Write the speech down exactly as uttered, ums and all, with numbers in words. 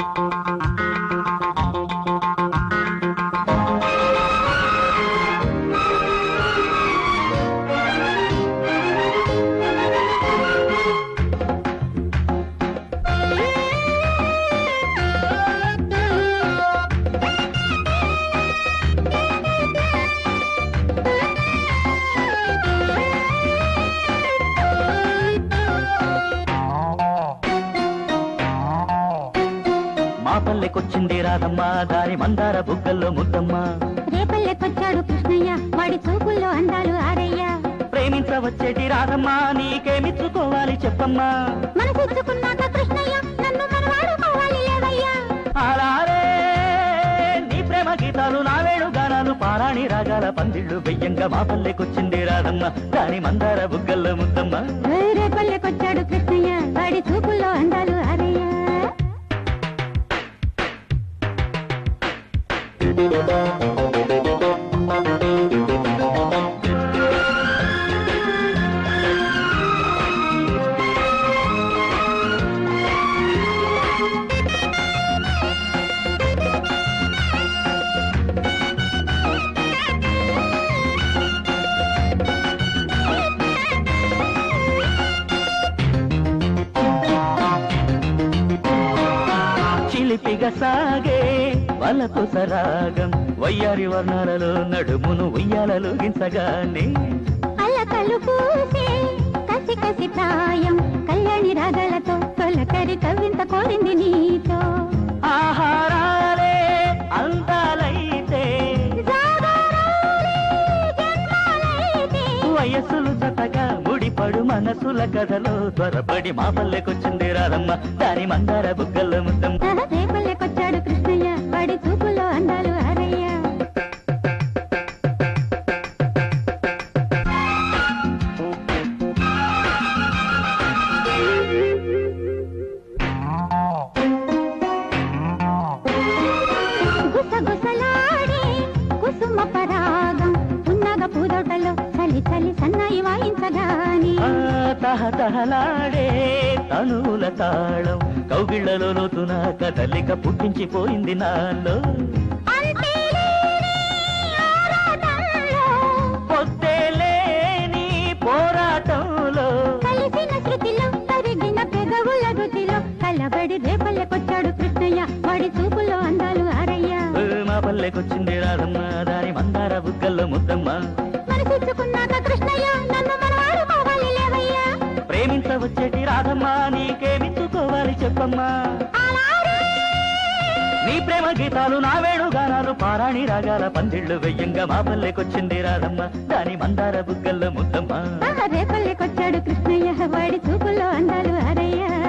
పల్లెకొచ్చింది రాధమ్మ దాని మందార బుగ్గల్లో ముద్దమ్మ రేపల్లెకొచ్చాడు కృష్ణయ్య వాడి చూపుల్లో అందాలు ఆరయ్య ప్రేమించవచ్చేటి రాధమ్మ నీకేమిచ్చుకోవాలి చెప్పమ్మా మనసిచ్చుకున్నాక కృష్ణయ్య నన్ను మనవాడుకోవాలి లేవయ్యా అలారే నీ ప్రేమ గీతాలు నా వేణు గానాలు పారాణి రాగాల పందిళ్ళు వెయ్యంగా మా పల్లెకొచ్చింది రాధమ్మ దాని మందార బుగ్గల్లో ముద్దమ్మ రేపల్లెకొచ్చాడు కృష్ణయ్య వాడి చూపుల్లో అందాలు ఆరయ్య చిలిపిగా సాగే వలపు సరాగం వయ్యారి వర్ణాలలో నడుమును ఉయ్యాలలో గించగానే అల్లకలు పూసే కసి కసి ప్రాయం కళ్యాణి రాగలతో తొలకరి కవింత కోరింది నీతో ఆహారాలే అందాలైతే వయస్సులు జతగా ముడిపడు మనసుల కథలో త్వరపడి మా పల్లెకొచ్చింది రాధమ్మ దాని మందార బుగ్గల్లో ముద్దమ్మ రేపల్లెకొచ్చాడు కృష్ణయ్య వాడి చూపులో అందాలు ఆరయ్య గుసగుసలాడే కుసుమ పరాగం ఉన్నగ పూదోటలో చలి చలి సన్నాయి వాయించగాని తహతహలాడే తనుల తాళం కౌగిళ్లలో లోతున కదలిక పుట్టించిపోయింది నాలో పొత్తేలేని పోరాటంలో కలిసిన శృతిలో తరిగిన పెదవుల రుచిలో కలబడి రేపల్లెకొచ్చాడు కృష్ణయ్య వాడి చూపులో అందాలు ఆరయ్య మా పల్లెకొచ్చింది రాధమ్మ దాని మందార బుగ్గల్లో ముద్దమ్మ మనసిచ్చుకున్నాక కృష్ణయ్య నన్ను మనవాడుకోవాలి లేవయ్యా ప్రేమించవచ్చేటి రాధమ్మ నీకేమిచ్చుకోవాలి చెప్పమ్మా నీ ప్రేమ గీతాలు నా వేణు గానాలు పారాణి రాగాల పందిళ్ళు వెయ్యంగా మా పల్లెకొచ్చింది రాధమ్మ దాని మందార బుగ్గల్లో ముద్దమ్మ రేపల్లెకొచ్చాడు కృష్ణయ్య వాడి చూపుల్లో అందాలు ఆరయ్య